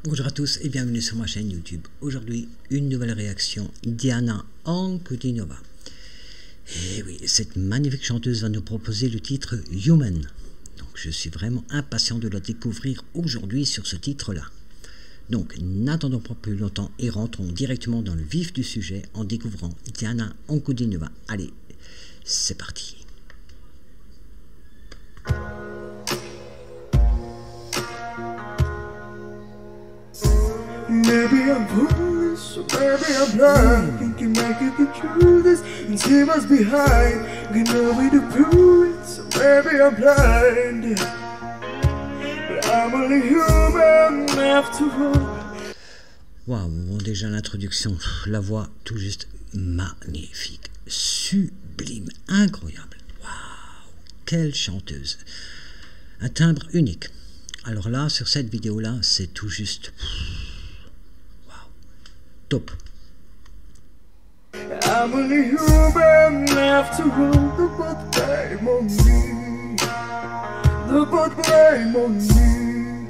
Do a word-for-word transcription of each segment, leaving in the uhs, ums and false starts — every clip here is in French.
Bonjour à tous et bienvenue sur ma chaîne YouTube. Aujourd'hui, une nouvelle réaction, Diana Ankudinova. Et oui, cette magnifique chanteuse va nous proposer le titre Human. Donc je suis vraiment impatient de la découvrir aujourd'hui sur ce titre-là. Donc n'attendons pas plus longtemps et rentrons directement dans le vif du sujet en découvrant Diana Ankudinova. Allez, c'est parti. Maybe I'm foolish, or maybe I'm blind. Think you make it the truth and she must be high. You know me to prove it, so maybe I'm blind. But I'm only human after all. Waouh, bon, déjà l'introduction, la voix tout juste magnifique, sublime, incroyable. Waouh, quelle chanteuse. Un timbre unique. Alors là, sur cette vidéo-là, c'est tout juste... top. I'm only human after all. The both blame on me. The both blame on me.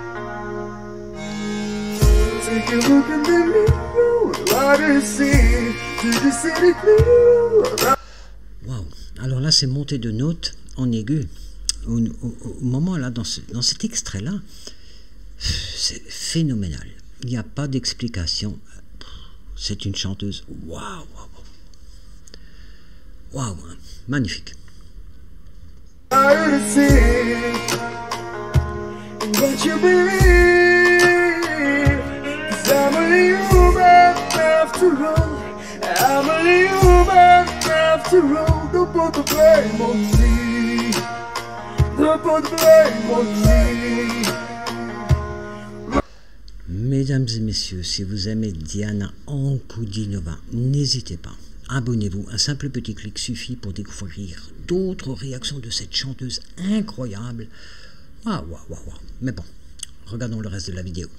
Take a look in the mirror. What do you see? Do you see the clear? Waouh. Alors là, c'est monté de notes en aigu. Au, au, au moment là, dans, ce, dans cet extrait-là, c'est phénoménal. Il n'y a pas d'explication. C'est une chanteuse. Waouh, waouh, waouh, wow, magnifique. Mesdames et messieurs, si vous aimez Diana Ankudinova, n'hésitez pas. Abonnez-vous, un simple petit clic suffit pour découvrir d'autres réactions de cette chanteuse incroyable. Waouh, waouh, waouh, waouh. Mais bon, regardons le reste de la vidéo.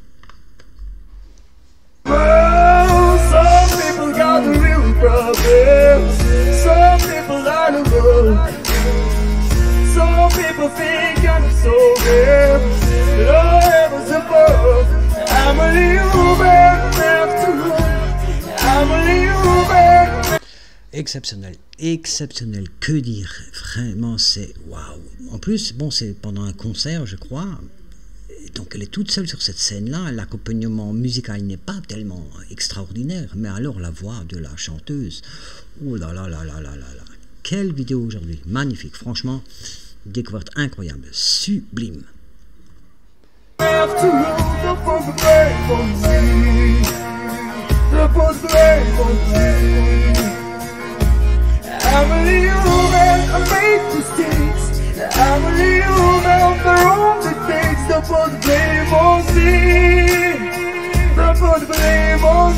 Well, some people got the real problems. Some people are the road. Some people think I'm so good. Lord heavens above. I'm only human after all. I'm only human. Exceptionnel, exceptionnel, que dire, vraiment c'est waouh. En plus, bon, c'est pendant un concert, je crois, donc elle est toute seule sur cette scène-là, l'accompagnement musical n'est pas tellement extraordinaire, mais alors la voix de la chanteuse, oh là là là là là là là, quelle vidéo aujourd'hui, magnifique, franchement, découverte incroyable, sublime. After all, the both blame on me. The both blame on me. I'm only human, I make mistakes. I'm only human for all the things. The both blame on me. The both blame on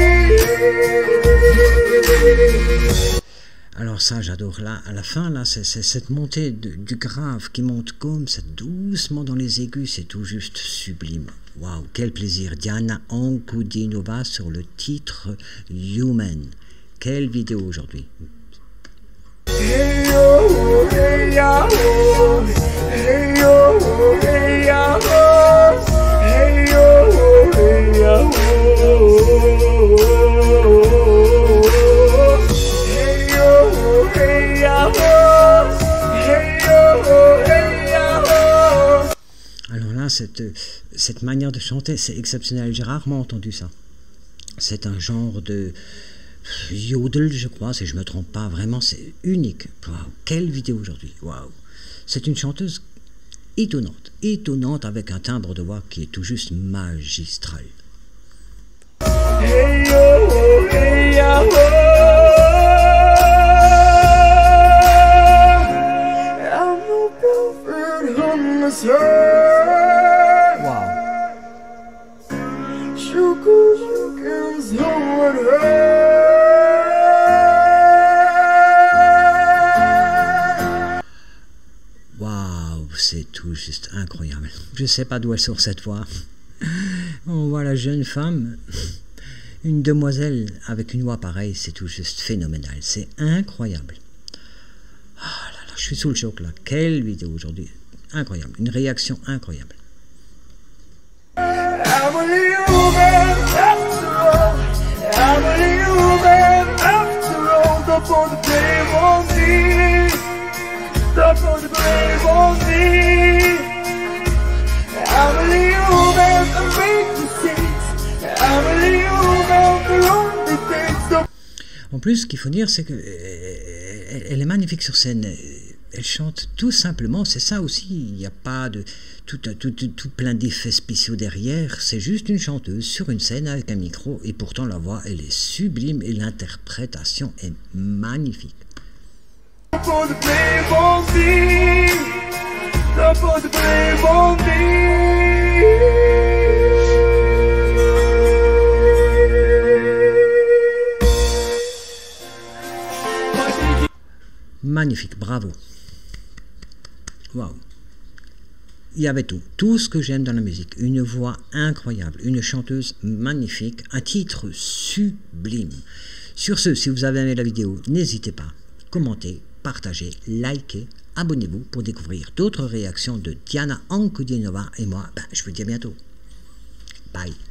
me. Alors ça, j'adore. Là, à la fin, là, c'est cette montée de, du grave qui monte comme ça, doucement dans les aigus, c'est tout juste sublime. Waouh, quel plaisir. Diana Ankudinova sur le titre Human. Quelle vidéo aujourd'hui. Hey yo, hey ya, oh. Hey yo, hey ya, oh. Hey yo, hey ya, oh. Hey yo, hey ya, oh. Hey yo, hey ya, oh. Alors là, cette, cette manière de chanter, c'est exceptionnel. J'ai rarement entendu ça. C'est un genre de yodel, je crois, si je ne me trompe pas, vraiment, c'est unique. Waouh, quelle vidéo aujourd'hui, waouh. C'est une chanteuse étonnante, étonnante avec un timbre de voix qui est tout juste magistral. Hey yo, hey ya, oh. I'm no prophet on this earth. Waouh. Shuku, shukins, who would hurt? C'est tout juste incroyable. Je ne sais pas d'où elle sort cette voix. On voit la jeune femme, une demoiselle avec une voix pareille, c'est tout juste phénoménal. C'est incroyable. Ah là là, je suis sous le choc là. Quelle vidéo aujourd'hui. Incroyable. Une réaction incroyable. I'm only human after all. I'm only human after all. Don't put the blame on me. Don't put the blame on me. I'm only human, I make mistakes. I'm only human, the only things. Don't... En plus, ce qu'il faut dire, c'est que euh, elle est magnifique sur scène. Elle chante tout simplement, c'est ça aussi. Il n'y a pas de tout, tout, tout, tout plein d'effets spéciaux derrière. C'est juste une chanteuse sur une scène avec un micro. Et pourtant, la voix, elle est sublime et l'interprétation est magnifique. Don't put the blame on me. Don't put the blame on me. Magnifique, bravo. Waouh. Il y avait tout, tout ce que j'aime dans la musique. Une voix incroyable, une chanteuse magnifique, un titre sublime. Sur ce, si vous avez aimé la vidéo, n'hésitez pas, commentez, partagez, likez, abonnez-vous pour découvrir d'autres réactions de Diana Ankudinova et moi. Ben, je vous dis à bientôt. Bye.